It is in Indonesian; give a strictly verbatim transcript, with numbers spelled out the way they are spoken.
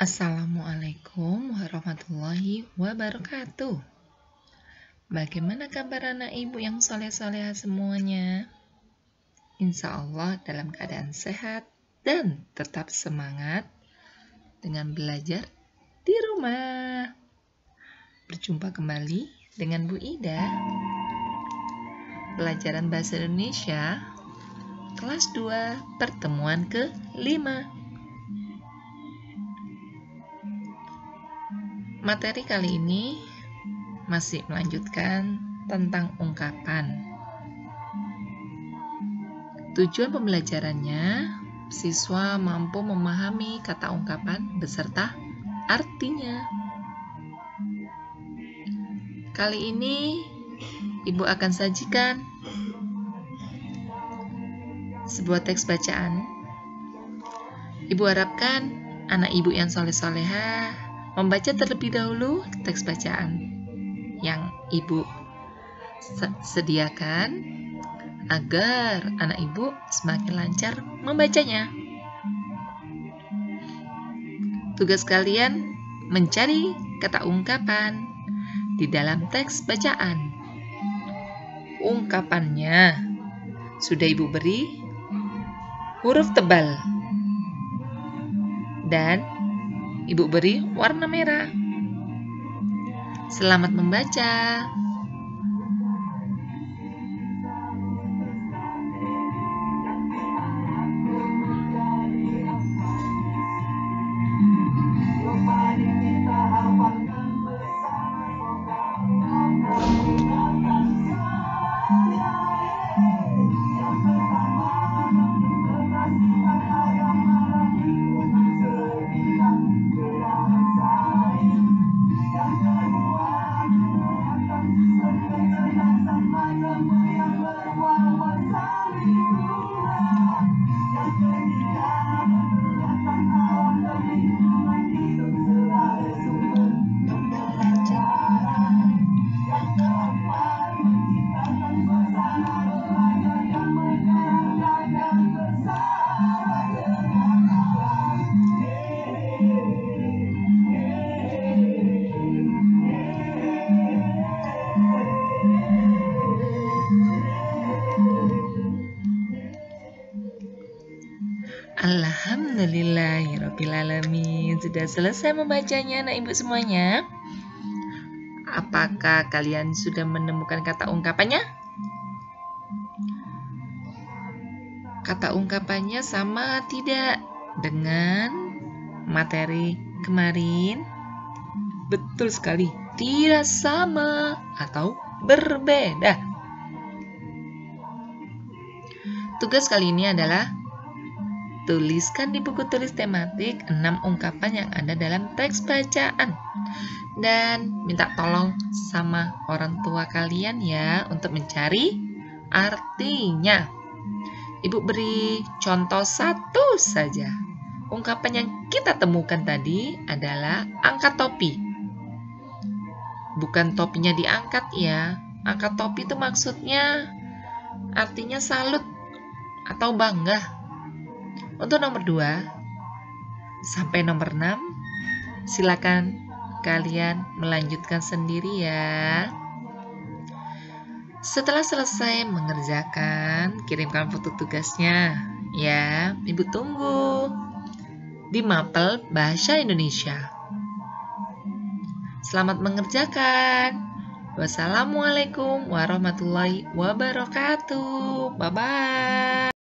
Assalamualaikum warahmatullahi wabarakatuh. Bagaimana kabar anak ibu yang soleh-soleha semuanya? Insya Allah dalam keadaan sehat dan tetap semangat dengan belajar di rumah. Berjumpa kembali dengan Bu Ida. Pelajaran Bahasa Indonesia kelas dua pertemuan ke lima. Materi kali ini masih melanjutkan tentang ungkapan. Tujuan pembelajarannya, siswa mampu memahami kata ungkapan beserta artinya. Kali ini, Ibu akan sajikan sebuah teks bacaan. Ibu harapkan anak ibu yang soleh-soleha membaca terlebih dahulu teks bacaan yang Ibu sediakan agar anak Ibu semakin lancar membacanya. Tugas kalian mencari kata ungkapan di dalam teks bacaan. Ungkapannya sudah Ibu beri huruf tebal dan Ibu beri warna merah. Selamat membaca. Alhamdulillahirrabbilalamin. Sudah selesai membacanya anak ibu semuanya? Apakah kalian sudah menemukan kata ungkapannya? Kata ungkapannya sama tidak dengan materi kemarin? Betul sekali, tidak sama atau berbeda. Tugas kali ini adalah tuliskan di buku tulis tematik enam ungkapan yang ada dalam teks bacaan. Dan minta tolong sama orang tua kalian ya untuk mencari artinya. Ibu beri contoh satu saja. Ungkapan yang kita temukan tadi adalah angkat topi. Bukan topinya diangkat ya. Angkat topi itu maksudnya artinya salut atau bangga. Untuk nomor dua sampai nomor enam, silakan kalian melanjutkan sendiri ya. Setelah selesai mengerjakan, kirimkan foto tugasnya ya. Ibu tunggu di Mapel Bahasa Indonesia. Selamat mengerjakan. Wassalamualaikum warahmatullahi wabarakatuh. Bye-bye.